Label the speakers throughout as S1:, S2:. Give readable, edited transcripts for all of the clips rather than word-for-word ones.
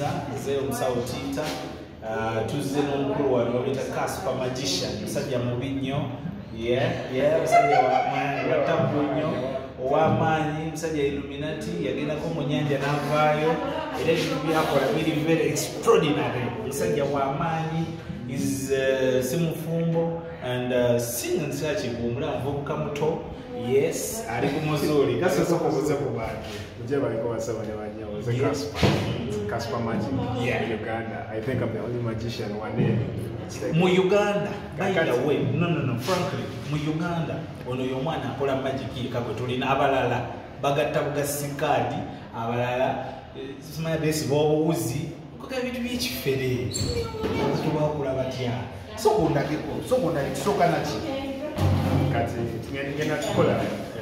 S1: Tisa, Zero Msautita, Tuzeno Mkuru wa CASPER magician, Msajja Mubinyo, Msajja wa Tambunyo, Wamanyi, Msajja Illuminati, yagenda ko mu nyanja n'avaayo, era ebintu byakola biri very extraordinary. Msajja Wamanyi is Simufumbo and singing such a mvubuka muto. Yes, ari kumuzuri. Kasoso kubuza ku bantu.
S2: Uje bariko basaba ne banya was CASPER magic.
S1: Yeah,
S2: in Uganda. I think I'm the only magician one day.
S1: Mu Uganda, by the way, no, frankly, mu Uganda, ono yomwana akola magic kakwe tulina abalala bagatta bugasikadi, abalala simanya besi bobuzi, kuko ebintu by'ekifere. Tuba okulaba batya. Sokunda naki.
S2: Kati ngena tukola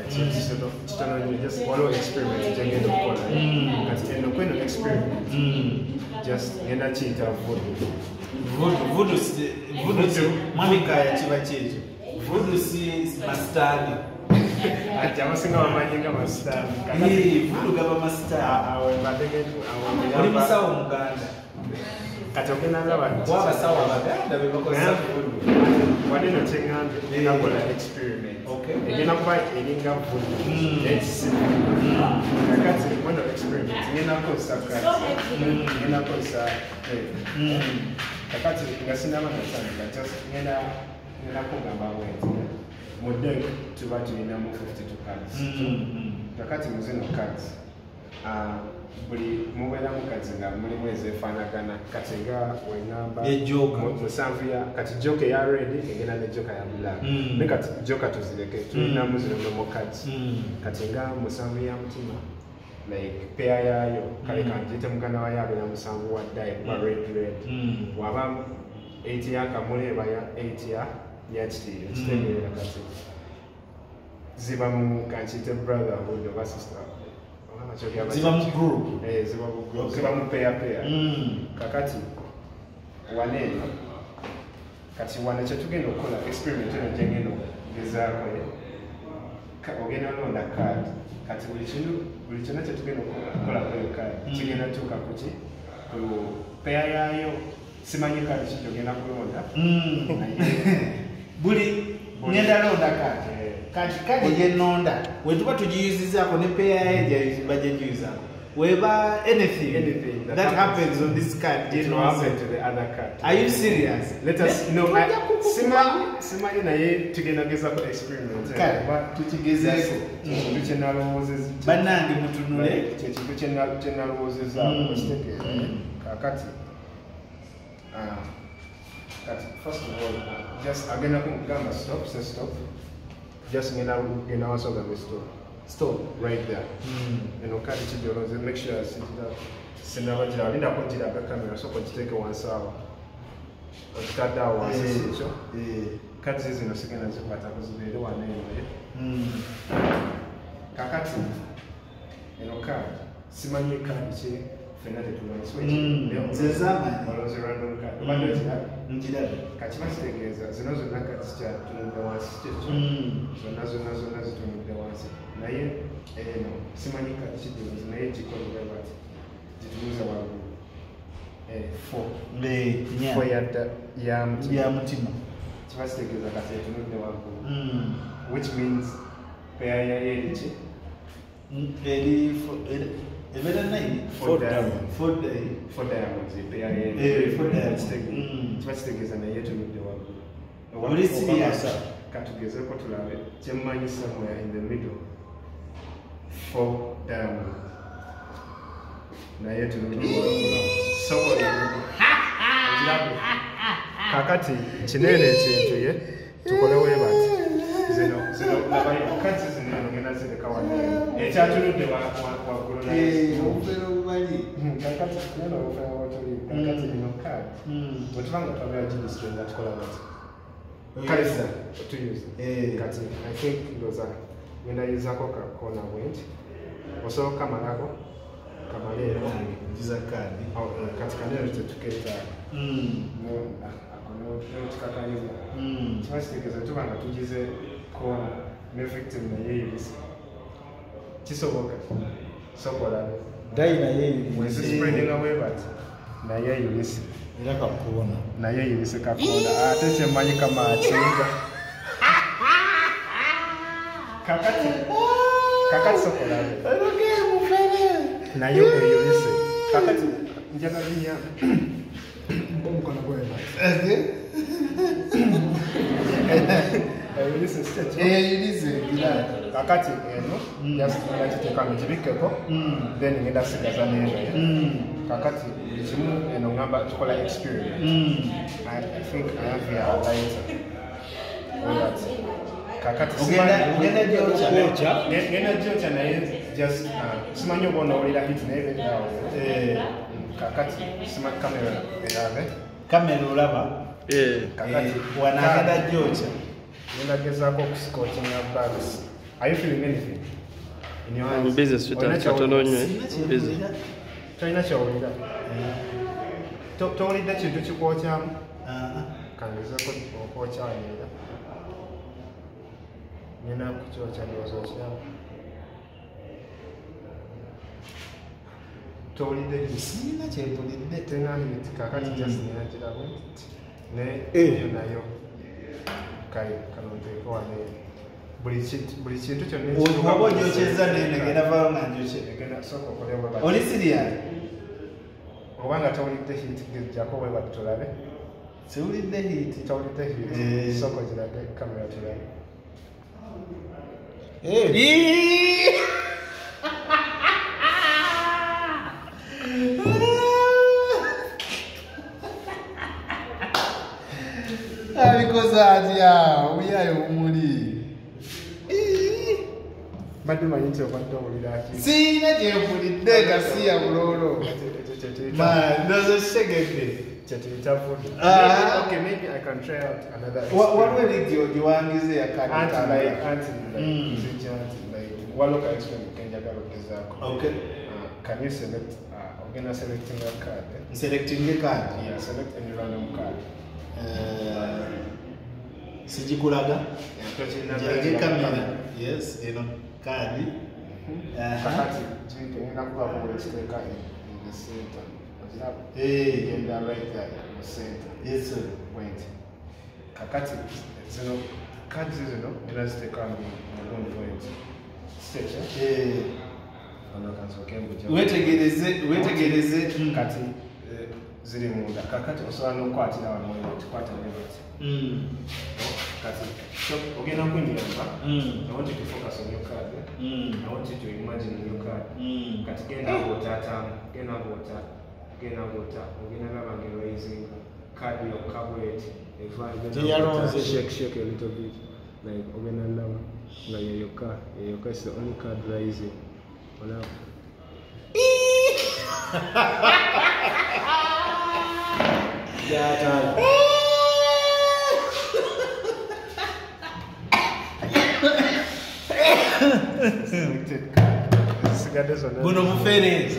S2: just follow experiment ngenda tukola kati eno kweno experiment just ngenda chita
S1: voodoo mwamika ya chiba checho voodoo si mastadi
S2: ati amasinga wamanyinga mastadi
S1: voodoo gaba mastadi
S2: awe bategetu awe
S1: oli musawo muganda
S2: kati ogenda laba
S1: wabasawo abaganda bebakosa
S2: wadeno kyeŋŋambye nakola experiment egenda kuba eringa voodoo kakati wano experiment ngenda kukozesa ngenda kukozesa kakati nga sinaba nasandika just ngenda kugamba bwenti mu deck tuba tulinamu 52 cards kakati mu zino cards buli mubeera mukazi nga mulimu ezefaanagana kati nga wenamba musanvu ya kati joka eya red egenda ne joka ya black ne kati joka tuzireke tulinamu zino normal cards kati nga musanvu ya mutima like pair yayo kale kanjite muganda wayo abeera musanvu wa dye kuba red waba 8 ya kamule eba ya 8 ya kitiira kitegeera kati ziba mu kankite brotherhood oba sister
S1: ziba mu group
S2: ziba mu pair kakati waneno kati wane kyetugenda okukola experiment eno gyengeno gezaako ogenda londa card kati buli kyonna kyetugenda okukola kweyo card kigenda tuuka kuki ku pair yayo simanyi card ki gyogenda kulonda
S1: buli ngenda londa card kati genonda wetuba tugiyuzizaako ne pair bajegyuzaako weba anything that happens on this card
S2: it will happen to the other card.
S1: Are you serious?
S2: Let us know. Simanyi naye tugenda gezaako experiment
S1: but tukigezeeko
S2: tukyenalowozeza
S1: bannange mutunule
S2: kyekintu kyenalowozezaaako kitegeeza kakati first of all just agenda kumugamba stop just ngenda wasoga the stop right there eno kadi kijoloze make sure sinabajira alindako giraga kamera soko giteeke wansi awo okitadde awo wansi sikyo kadi zino sigenda zikwatako zibeere waneeyoye kakati eno kadi simanyi kadi ki fenna tetumanyi kakiba kitegeeza zino zonna kadi zikyatunudde wansi kyekyo zonna zitunudde wansi naye eno simanyi kadi kijulizi naye gikolere bati gitunuza waggulu fo ya mutima kiba kitegeeza kati etunudde waggulu which means pair yayo eriki
S1: ebeera 4
S2: diamonds pair kiba kitegeeza naye etunudde waggulu katugezeeko tulabe kyemmanyi somewhere in the middle 4 diamonds naye kakati kinene ekintu ye tukolewo ebati zino kati zineno ngenda zireka waneeno ekyatunudde waggulu kakati neno obufera wotuli kakati ino kadi bwetubanga twagala gidisitrenga tukola bati kalisa tuyuza kati I think ndoza ngenda yuzako kakona bwenti osobola kamalako kamaleero
S1: kadi
S2: kati kanero tetukeetaaga notikakaliza kiba kitegeeza tuba nga tugize kona ne victim naye yibisa kisoboka sokolabe
S1: dai naye
S2: wezispreadinga webati naye yulise
S1: era kakona
S2: naye yulise kakonda ate kyemmanyi kama akinga kakati sokolabe naye yulise kakati njagala nnyo omukono gwena yulise kakati eno yakiteekamu kibikkeko then ngenda sigaza n'eno kakati buli kimu eno ngamba tukola experience I think I have here a lighter kakati ngenda gyocha naye just simanyi oba onowulira hit naye bendawo kakati simanyi kamera erabe
S1: kamera olaba kakati wanagenda gyocha
S2: ngenda gezaako okuscotchinga bags. Are you feeling anything? In your hands?
S3: I'm busy, sweetheart. Busy.
S2: China chawulira. Towulidde kintu kikwokyamu? Kangezaako okwokyanira. Nina kukyokya ndowooza okiramu. Towulidde
S1: sina kyempulidde
S2: tenanditi kakati just nina kirabo naye nayo kale kanonteeko wane buli kintu kyonna
S1: oba ogyokyeza negenda vaawo nga njokyegenda
S2: sooka okolebwa
S1: oli siriya
S2: oba nga towulidde hit gejjako weba tulabe
S1: siwulidde hit
S2: towulidde hit sooka ogirage kamera tulabe
S1: abikoze atya omuyayo omuli
S2: badde manyi nti obadde owulira ki
S1: siina kyempulidde gasiya buloolo ndozo kisegedde
S2: kyetuyitavudde okay maybe I can try out another
S1: waliwo erigyo giwangize
S2: waliwo ka experiment kenjagala okugezaako
S1: okay
S2: can you select ogenda selecting a card
S1: selecting a card
S2: yeah select any random card
S1: sijikulaga njage kamera yes eno kadi
S2: kakati ngenda kubaako bwekiteeka in the center genda right there in the center
S1: yes sir
S2: wait kakati zino kadi zino era ziteeka mulungi bweti sitecha wetegereze kati ziri munda kakati osobola n'okukwatira wano tukwata nebati kati ogenda kunyamba I want you to focus on your card I want you to imagine your card kati genda ng'otaatamu genda laba ng'eraising card yokka bweti shake a little bit like ogenda laba nga yeyokka is the only card rising olaba
S1: buno bufere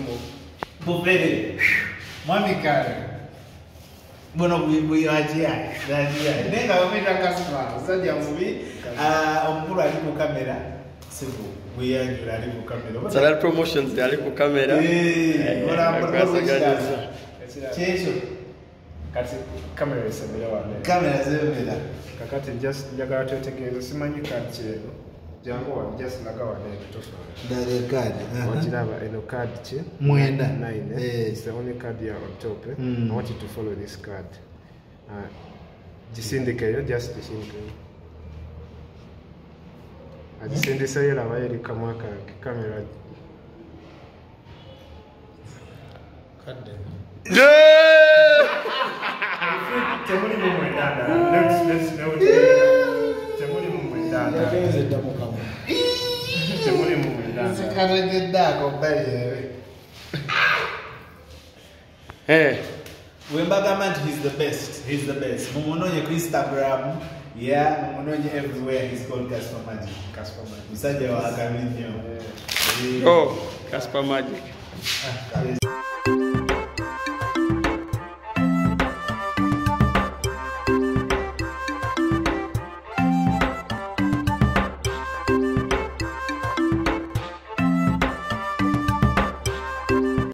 S1: mwami kale buno bwiwajiya nenga bameta CASPER sajja mubi omukulu ali ku kamera sibu bwiyanjula ali ku kamera
S3: Salary promotions ali ku kamera
S1: kyekyo
S2: kati kamera esembera wane
S1: kamera zembera
S2: kakati just njagala twetegereze simanyi kadi kirero jangu wa just laga wane tutosobola
S1: ndale kadi
S2: wakiraba eno card ki
S1: mwenda
S2: 9 it's the only card here on top I want you to follow this card gisindikeyo just gisindikeyo agisindiseyo laba eri kamwa kange kamera
S1: kadde
S2: temuli mumwendanda temuli mumwendanda temuli mumwendanda
S1: zikategeddaako bali wembagamba nti he's the best mumunonye ku Instagram mumunonye everywhere he's called CASPER Magic musajja wa akabi nnyo
S3: CASPER Magic